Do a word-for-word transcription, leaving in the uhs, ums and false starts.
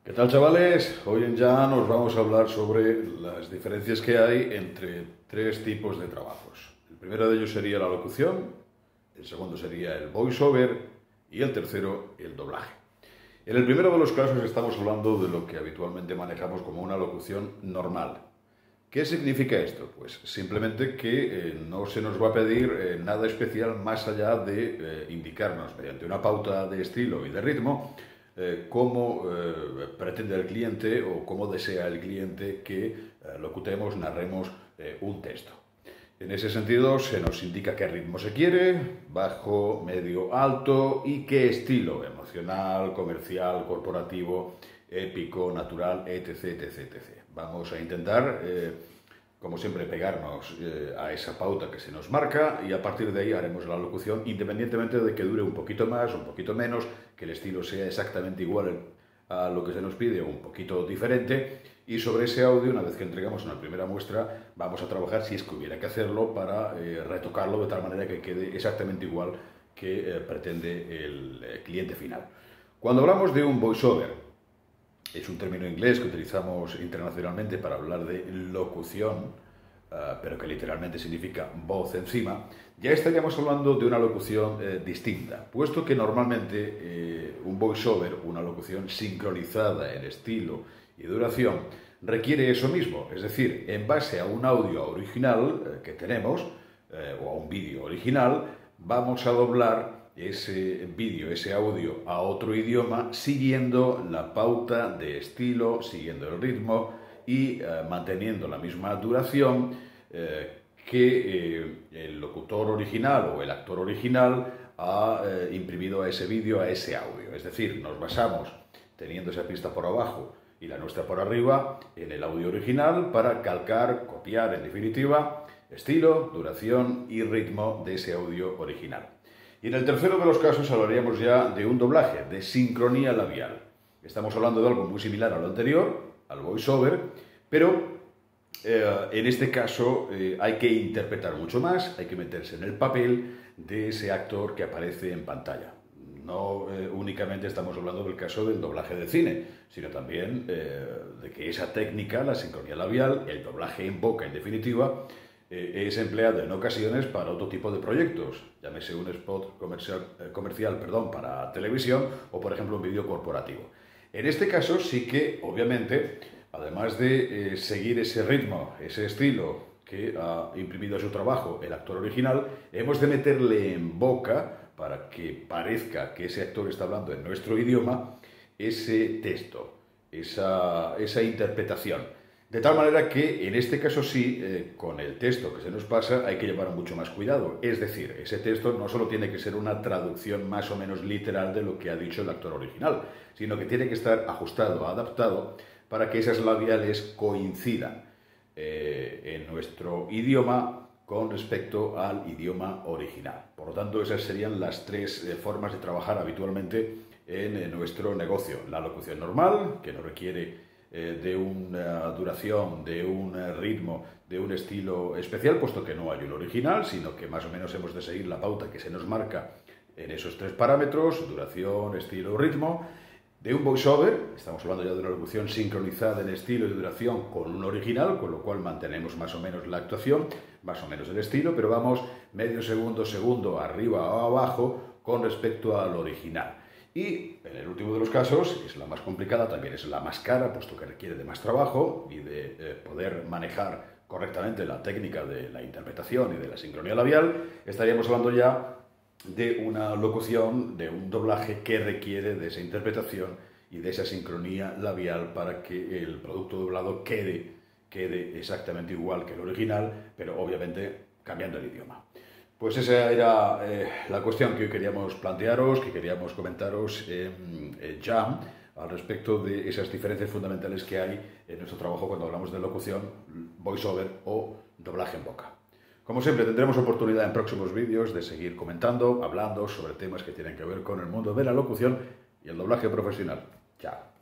¿Qué tal, chavales? Hoy en Ya nos vamos a hablar sobre las diferencias que hay entre tres tipos de trabajos. El primero de ellos sería la locución, el segundo sería el voiceover y el tercero el doblaje. En el primero de los casos estamos hablando de lo que habitualmente manejamos como una locución normal. ¿Qué significa esto? Pues simplemente que eh, no se nos va a pedir eh, nada especial más allá de eh, indicarnos mediante una pauta de estilo y de ritmo eh, cómo eh, pretende el cliente o cómo desea el cliente que eh, locutemos, narremos eh, un texto. En ese sentido se nos indica qué ritmo se quiere, bajo, medio, alto y qué estilo, emocional, comercial, corporativo, épico, natural, etc, etc, etcétera. Vamos a intentar, eh, como siempre, pegarnos eh, a esa pauta que se nos marca y a partir de ahí haremos la locución independientemente de que dure un poquito más o un poquito menos, que el estilo sea exactamente igual a lo que se nos pide o un poquito diferente. Y sobre ese audio, una vez que entregamos una primera muestra, vamos a trabajar, si es que hubiera que hacerlo, para eh, retocarlo de tal manera que quede exactamente igual que eh, pretende el eh, cliente final. Cuando hablamos de un voiceover, es un término inglés que utilizamos internacionalmente para hablar de locución, uh, pero que literalmente significa voz encima, ya estaríamos hablando de una locución eh, distinta, puesto que normalmente eh, un voiceover, una locución sincronizada en estilo y duración, requiere eso mismo, es decir, en base a un audio original eh, que tenemos, eh, o a un vídeo original, vamos a doblar ese vídeo, ese audio a otro idioma, siguiendo la pauta de estilo, siguiendo el ritmo y eh, manteniendo la misma duración eh, que eh, el locutor original o el actor original ha eh, imprimido a ese vídeo, a ese audio. Es decir, nos basamos, teniendo esa pista por abajo y la nuestra por arriba, en el audio original para calcar, copiar, en definitiva, estilo, duración y ritmo de ese audio original. Y en el tercero de los casos hablaríamos ya de un doblaje, de sincronía labial. Estamos hablando de algo muy similar a lo anterior, al voiceover, pero eh, en este caso eh, hay que interpretar mucho más, hay que meterse en el papel de ese actor que aparece en pantalla. No eh, únicamente estamos hablando del caso del doblaje de cine, sino también eh, de que esa técnica, la sincronía labial, el doblaje en boca en definitiva, eh, es empleada en ocasiones para otro tipo de proyectos, llámese un spot comercial, eh, comercial perdón, para televisión o por ejemplo un vídeo corporativo. En este caso sí que obviamente, además de eh, seguir ese ritmo, ese estilo que ha imprimido a su trabajo el actor original, hemos de meterle en boca, para que parezca que ese actor está hablando en nuestro idioma, ese texto, esa, esa interpretación. De tal manera que, en este caso sí, eh, con el texto que se nos pasa hay que llevar mucho más cuidado. Es decir, ese texto no solo tiene que ser una traducción más o menos literal de lo que ha dicho el actor original, sino que tiene que estar ajustado, adaptado, para que esas labiales coincidan eh, en nuestro idioma con respecto al idioma original. Por lo tanto, esas serían las tres eh, formas de trabajar habitualmente en eh, nuestro negocio. La locución normal, que no requiere eh, de una duración, de un eh, ritmo, de un estilo especial, puesto que no hay un original, sino que más o menos hemos de seguir la pauta que se nos marca en esos tres parámetros: duración, estilo, ritmo. De un voiceover, estamos hablando ya de una locución sincronizada en estilo y duración con un original, con lo cual mantenemos más o menos la actuación, más o menos el estilo, pero vamos medio segundo, segundo, arriba o abajo con respecto al original. Y en el último de los casos, es la más complicada, también es la más cara, puesto que requiere de más trabajo y de eh, poder manejar correctamente la técnica de la interpretación y de la sincronía labial, estaríamos hablando ya de una locución, de un doblaje que requiere de esa interpretación y de esa sincronía labial para que el producto doblado quede, quede exactamente igual que el original, pero obviamente cambiando el idioma. Pues esa era eh, la cuestión que hoy queríamos plantearos, que queríamos comentaros en eh, Jam, al respecto de esas diferencias fundamentales que hay en nuestro trabajo cuando hablamos de locución, voiceover o doblaje en boca. Como siempre, tendremos oportunidad en próximos vídeos de seguir comentando, hablando sobre temas que tienen que ver con el mundo de la locución y el doblaje profesional. Chao.